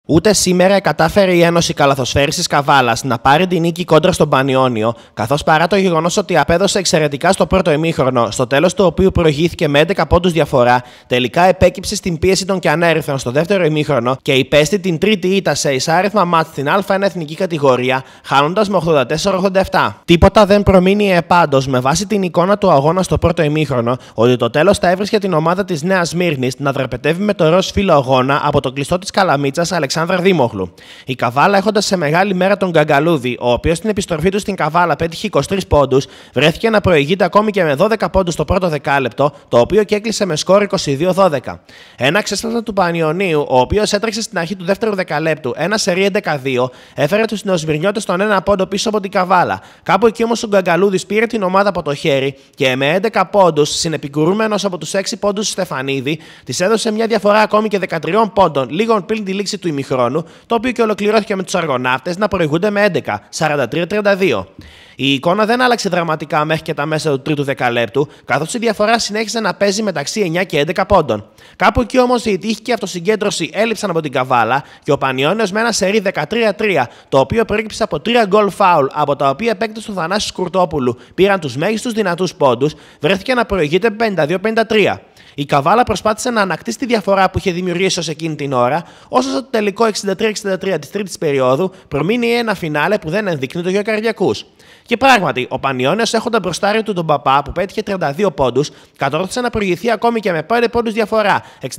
Ούτε σήμερα κατάφερε η Ένωση Καλαθοσφαίρισης Καβάλας να πάρει την νίκη κόντρα στον Πανιόνιο, καθώς παρά το γεγονός ότι απέδωσε εξαιρετικά στο πρώτο ημίχρονο, στο τέλος του οποίου προηγήθηκε με 11 πόντους διαφορά, τελικά επέκυψε στην πίεση των Κιανέριθων στο δεύτερο ημίχρονο και υπέστη την τρίτη ήττα σε εισάριθμα μάτς στην Α1 εθνική κατηγορία, χάνοντας με 84-87. Τίποτα δεν προμείνει πάντως με βάση την εικόνα του αγώνα στο πρώτο ημίχρονο ότι το τέλος θα έβρισκε την ομάδα της Νέας Σμύρνης να δραπετεύει με το ροζ φύλλο αγώνα από τον κλειστό της Καλαμίτσας Αλεξάνδρα Δήμοχλου. Η Καβάλα, έχοντας σε μεγάλη μέρα τον Γκαγκαλούδη, ο οποίος στην επιστροφή του στην Καβάλα πέτυχε 23 πόντους, βρέθηκε να προηγείται ακόμη και με 12 πόντους στο πρώτο δεκάλεπτο, το οποίο και έκλεισε με σκόρ 22-12. Ένα ξέσπασμα του Πανιωνίου, ο οποίος έτρεξε στην αρχή του δεύτερου δεκαλέπτου ένα σερί 11-2, έφερε τους νεοσμυρνιώτες στον ένα πόντο πίσω από την Καβάλα. Κάπου εκεί όμως ο Γκαγκαλούδης πήρε την ομάδα από το χέρι και με 11 πόντους, συνεπικουρούμενος από τους 6 πόντους του Στεφανίδη, της έδωσε μια διαφορά ακόμη και 13 πόντων, λίγο πριν τη λήξη του ημιχρόνου, το οποίο και ολοκληρώθηκε με τους Αργοναύτες να προηγούνται με 11, 43-32. Η εικόνα δεν άλλαξε δραματικά μέχρι και τα μέσα του τρίτου δεκαλέπτου, καθώς η διαφορά συνέχισε να παίζει μεταξύ 9 και 11 πόντων. Κάπου εκεί όμως η τύχη και η αυτοσυγκέντρωση έλειψαν από την Καβάλα και ο Πανιώνιος με ένα σερί 13-3, το οποίο προέκυψε από 3 γκολ φάουλ, από τα οποία παίκτες του Θανάση Σκουρτόπουλου πήραν τους μέγιστους δυνατούς πόντους, βρέθηκε να προηγείται 52-53. Η Καβάλα προσπάθησε να ανακτήσει τη διαφορά που είχε δημιουργήσει ως εκείνη την ώρα, όσο στο τελικό 63-63 της τρίτης περίοδου προμείνει ένα φινάλε που δεν ενδείκνυται για καρδιακούς. Και πράγματι, ο Πανιώνιος, έχοντα μπροστάριο του τον Παπά που πέτυχε 32 πόντους, κατόρθωσε να προηγηθεί ακόμη και με 5 πόντους διαφορά,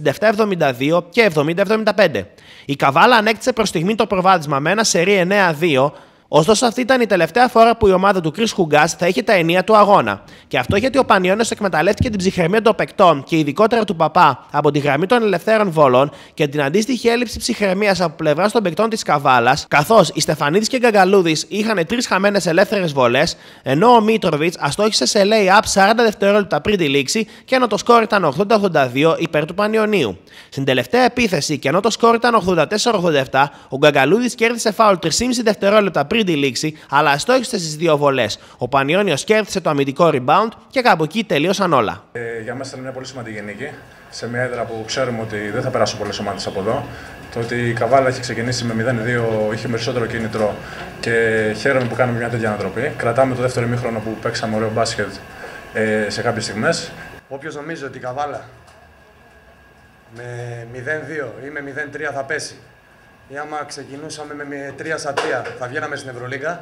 67-72 και 70-75. Η Καβάλα ανέκτησε προς στιγμή το προβάδισμα με ένα σερί 9-2. Ωστόσο, αυτή ήταν η τελευταία φορά που η ομάδα του Chris Χουγκάς θα είχε τα ενία του αγώνα. Και αυτό γιατί ο Πανιώνιος εκμεταλλεύτηκε την ψυχραιμία των παικτών και ειδικότερα του Παπά από τη γραμμή των ελευθέρων βολών και την αντίστοιχη έλλειψη ψυχραιμίας από πλευράς των παικτών της Καβάλας, καθώς οι Στεφανίδης και Γκαγκαλούδης είχαν 3 χαμένες ελεύθερες βολές, ενώ ο Μίτροβιτς αστόχησε σε lay-up 40 δευτερόλεπτα πριν τη λήξη και ενώ το σκόρ ήταν 80-82 υπέρ του Πανιωνίου. Στην τελευταία επίθεση και ενώ το σκόρ ήταν 84-87, ο Γκαγκαλούδης κέρδισε φάουλ 3,5 δευτερόλεπτα πριν τη λήξη, αλλά αστόχησε στις 2 βολές. Ο Πανιώνιος κέρδισε το αμυντικό rebound και κάπου εκεί τελείωσαν όλα. Για μας ήταν μια πολύ σημαντική νίκη. Σε μια έδρα που ξέρουμε ότι δεν θα περάσουν πολλές ομάδες από εδώ. Το ότι η Καβάλα έχει ξεκινήσει με 0-2 είχε περισσότερο κίνητρο και χαίρομαι που κάνουμε μια τέτοια ανατροπή. Κρατάμε το δεύτερο ημίχρονο που παίξαμε ωραίο μπάσκετ σε κάποιες στιγμές. Όποιος νομίζει ότι η Καβάλα με 0-2 ή με 0-3 θα πέσει, ή άμα ξεκινούσαμε με 3-3 θα βγαίναμε στην Ευρωλίγκα,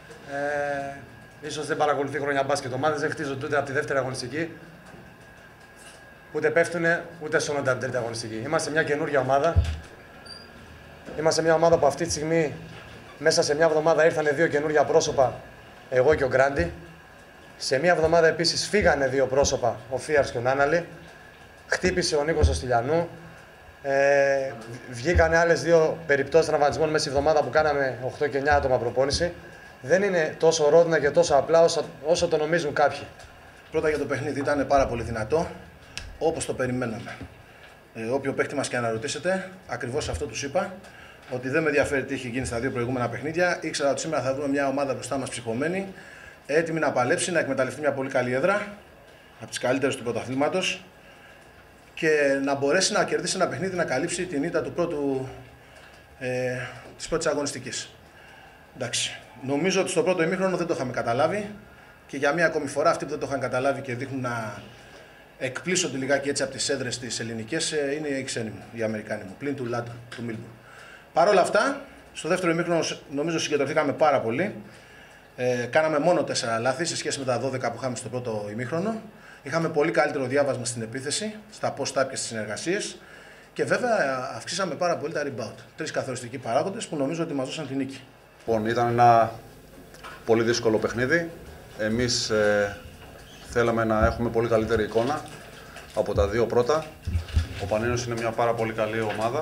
ίσως δεν παρακολουθεί χρόνια μπάσκετ. Ομάδες δεν χτίζονται ούτε από τη δεύτερη αγωνιστική, ούτε πέφτουν, ούτε σώνονται από την τρίτη αγωνιστική. Είμαστε μια καινούργια ομάδα. Είμαστε μια ομάδα που αυτή τη στιγμή μέσα σε μια εβδομάδα ήρθαν 2 καινούργια πρόσωπα, εγώ και ο Γκράντι. Σε μια εβδομάδα επίσης φύγανε 2 πρόσωπα, ο Φίαρς και ο Νάναλη. Χτύπησε ο Νίκος ο Στυλιανού. Βγήκανε άλλες 2 περιπτώσεις τραυματισμών μέσα στη εβδομάδα που κάναμε 8 και 9 άτομα προπόνηση. Δεν είναι τόσο ρόδινα και τόσο απλά όσο το νομίζουν κάποιοι. Πρώτα για το παιχνίδι ήταν πάρα πολύ δυνατό, όπως το περιμέναμε. Όποιο παίκτη μας και αναρωτήσετε, ακριβώς αυτό τους είπα, ότι δεν με ενδιαφέρει τι έχει γίνει στα 2 προηγούμενα παιχνίδια. Ήξερα ότι σήμερα θα δούμε μια ομάδα μπροστά μας ψυχωμένη, έτοιμη να παλέψει, να εκμεταλλευτεί μια πολύ καλή έδρα, από τις καλύτερες του πρωταθλήματος, και να μπορέσει να κερδίσει ένα παιχνίδι, να καλύψει την ήττα της πρώτης αγωνιστικής. Εντάξει. Νομίζω ότι στο πρώτο ημίχρονο δεν το είχαμε καταλάβει και για μία ακόμη φορά αυτοί που δεν το είχαν καταλάβει και δείχνουν να εκπλήσονται λιγάκι έτσι από τις έδρες τις ελληνικές είναι οι ξένοι μου, οι Αμερικάνοι μου, πλην του Λάτου, του Μίλμπουρν. Παρ' όλα αυτά, στο δεύτερο ημίχρονο νομίζω συγκεντρωθήκαμε πάρα πολύ. Κάναμε μόνο 4 λάθη σε σχέση με τα 12 που είχαμε στο πρώτο ημίχρονο. Είχαμε πολύ καλύτερο διάβασμα στην επίθεση, στα post-up και στις συνεργασίες και βέβαια αυξήσαμε πάρα πολύ τα rebound. 3 καθοριστικοί παράγοντες που νομίζω ότι μας δώσαν τη νίκη. Λοιπόν, ήταν ένα πολύ δύσκολο παιχνίδι. Εμείς θέλαμε να έχουμε πολύ καλύτερη εικόνα από τα 2 πρώτα. Ο Πανιώνιος είναι μια πάρα πολύ καλή ομάδα.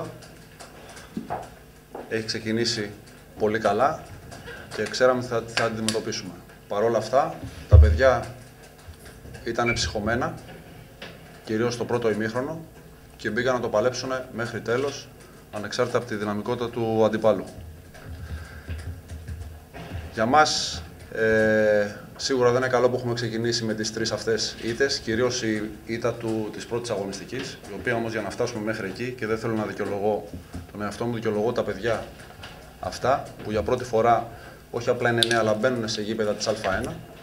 Έχει ξεκινήσει πολύ καλά και ξέραμε ότι θα αντιμετωπίσουμε. Παρ' όλα αυτά, τα παιδιά ήταν ψυχωμένα, κυρίως στο πρώτο ημίχρονο, και μπήκαν να το παλέψουν μέχρι τέλος, ανεξάρτητα από τη δυναμικότητα του αντιπάλου. Για μας Σίγουρα δεν είναι καλό που έχουμε ξεκινήσει με τις τρεις αυτές ήττες, κυρίως η ήττα της πρώτης αγωνιστικής, η οποία όμως για να φτάσουμε μέχρι εκεί, και δεν θέλω να δικαιολογώ τον εαυτό μου, δικαιολογώ τα παιδιά αυτά που για πρώτη φορά όχι απλά είναι νέα, αλλά μπαίνουν σε γήπεδα της Α1.